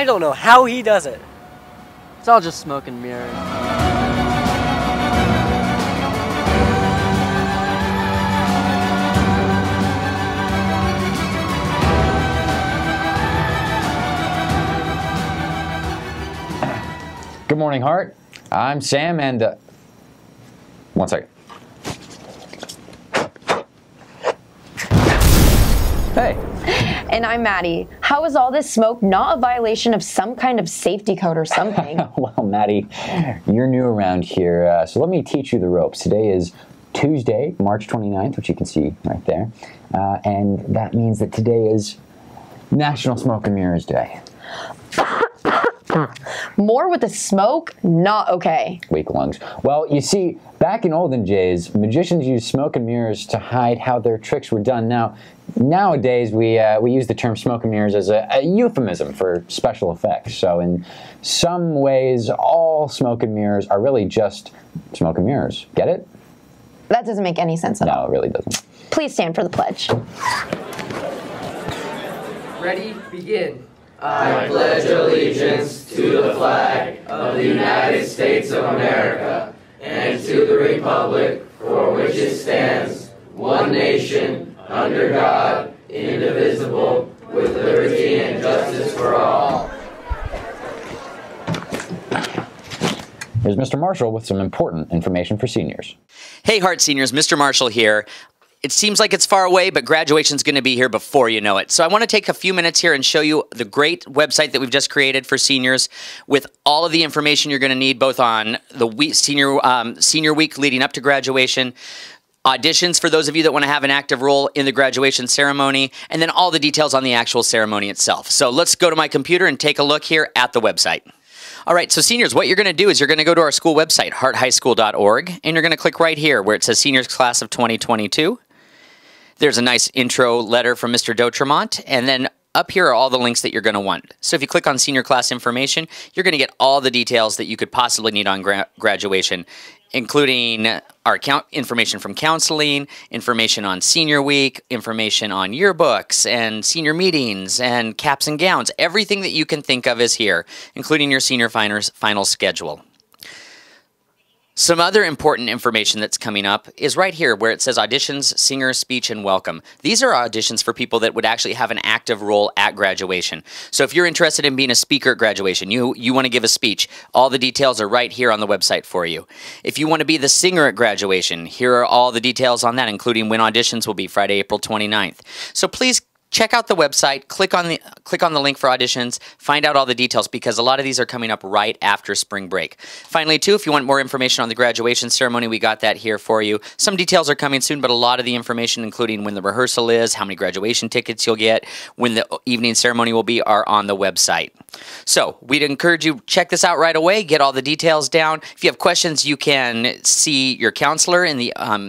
I don't know how he does it. It's all just smoke and mirrors. Good morning, Hart. I'm Sam, and one second. Hey. And I'm Maddie. How is all this smoke not a violation of some kind of safety code or something? Well, Maddie, you're new around here, so let me teach you the ropes. Today is Tuesday, March 29th, which you can see right there, and that means that today is National Smoke and Mirrors Day. More with the smoke? Not okay. Weak lungs. Well, you see, back in olden days, magicians used smoke and mirrors to hide how their tricks were done. Nowadays, we use the term smoke and mirrors as a euphemism for special effects. So in some ways, all smoke and mirrors are really just smoke and mirrors. Get it? That doesn't make any sense at all. No, it really doesn't. Please stand for the pledge. Ready? Begin. I pledge allegiance to the flag of the United States of America and to the republic for which it stands, one nation, under God, indivisible, with liberty and justice for all. Here's Mr. Marshall with some important information for seniors. Hey, Hart seniors, Mr. Marshall here. It seems like it's far away, but graduation's going to be here before you know it. So I want to take a few minutes here and show you the great website that we've just created for seniors with all of the information you're going to need both on the senior week leading up to graduation, auditions for those of you that want to have an active role in the graduation ceremony, and then all the details on the actual ceremony itself. So let's go to my computer and take a look here at the website. All right, so seniors, what you're going to do is you're going to go to our school website, harthighschool.org, and you're going to click right here where it says Seniors Class of 2022. There's a nice intro letter from Mr. Dotremont, and then up here are all the links that you're going to want. So if you click on senior class information, you're going to get all the details that you could possibly need on graduation, including our information from counseling, information on senior week, information on yearbooks and senior meetings and caps and gowns. Everything that you can think of is here, including your senior final schedule. Some other important information that's coming up is right here where it says auditions, singer, speech, and welcome. These are auditions for people that would actually have an active role at graduation. So if you're interested in being a speaker at graduation, you want to give a speech, all the details are right here on the website for you. If you want to be the singer at graduation, here are all the details on that, including when auditions will be Friday, April 29th. So please check out the website, click on the link for auditions, find out all the details because a lot of these are coming up right after spring break. Finally, too, if you want more information on the graduation ceremony, we got that here for you. Some details are coming soon, but a lot of the information, including when the rehearsal is, how many graduation tickets you'll get, when the evening ceremony will be, are on the website. So we'd encourage you check this out right away, get all the details down. If you have questions, you can see your counselor in the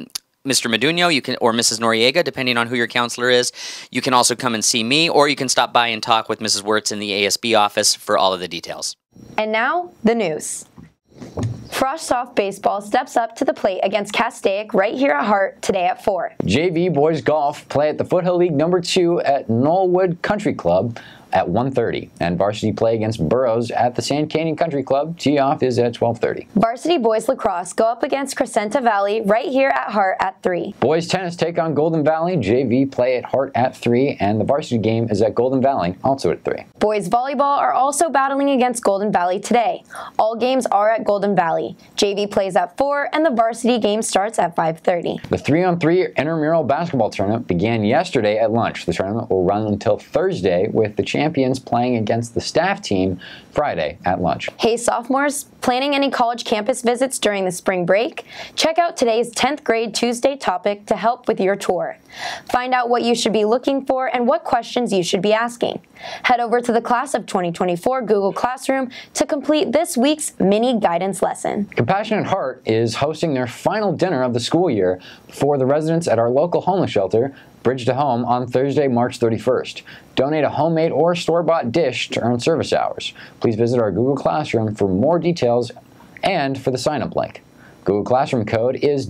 Mr. Meduno, or Mrs. Noriega, depending on who your counselor is. You can also come and see me, or you can stop by and talk with Mrs. Wirtz in the ASB office for all of the details. And now, the news. Frosh Soft Baseball steps up to the plate against Castaic right here at Hart today at 4. JV Boys Golf play at the Foothill League No. 2 at Knollwood Country Club at 1:30, and varsity play against Burroughs at the Sand Canyon Country Club. Tee-off is at 12:30. Varsity Boys Lacrosse go up against Crescenta Valley right here at Hart at 3. Boys Tennis take on Golden Valley. JV play at Hart at 3, and the varsity game is at Golden Valley, also at 3. Boys Volleyball are also battling against Golden Valley today. All games are at Golden Valley. JV plays at 4, and the varsity game starts at 5:30. The 3-on-3 intramural basketball tournament began yesterday at lunch. The tournament will run until Thursday, with the champions playing against the staff team Friday at lunch. Hey sophomores, planning any college campus visits during the spring break? Check out today's 10th grade Tuesday topic to help with your tour. Find out what you should be looking for and what questions you should be asking. Head over to the Class of 2024 Google Classroom to complete this week's mini guidance lesson. Compassionate Heart is hosting their final dinner of the school year for the residents at our local homeless shelter, Bridge to Home, on Thursday, March 31st. Donate a homemade or store-bought dish to earn service hours. Please visit our Google Classroom for more details and for the sign-up link. Google Classroom code is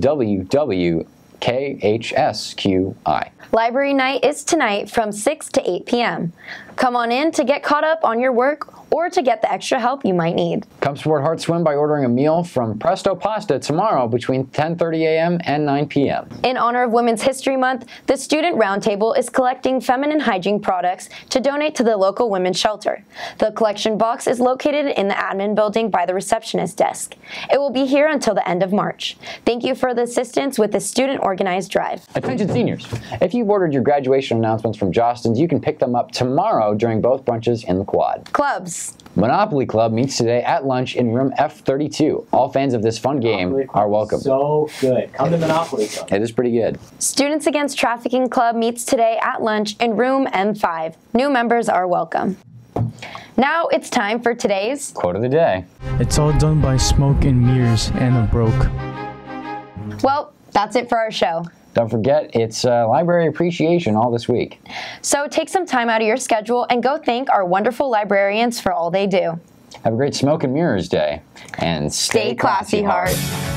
WWKHSQI. Library night is tonight from 6 to 8 p.m. Come on in to get caught up on your work or to get the extra help you might need. Come support Heart Swim by ordering a meal from Presto Pasta tomorrow between 10:30 a.m. and 9 p.m. In honor of Women's History Month, the Student Roundtable is collecting feminine hygiene products to donate to the local women's shelter. The collection box is located in the admin building by the receptionist desk. It will be here until the end of March. Thank you for the assistance with the student organized drive. Attention seniors, if you've ordered your graduation announcements from Jostens, you can pick them up tomorrow during both brunches in the quad. Clubs. Monopoly Club meets today at lunch in room F32. All fans of this fun game are welcome. So good. Come to Monopoly Club. It is pretty good. Students Against Trafficking Club meets today at lunch in room M5. New members are welcome. Now it's time for today's Quote of the day. It's all done by smoke and mirrors and a broke. Well, that's it for our show. Don't forget, it's Library Appreciation all this week. So take some time out of your schedule and go thank our wonderful librarians for all they do. Have a great Smoke and Mirrors Day. And Stay classy, Heart.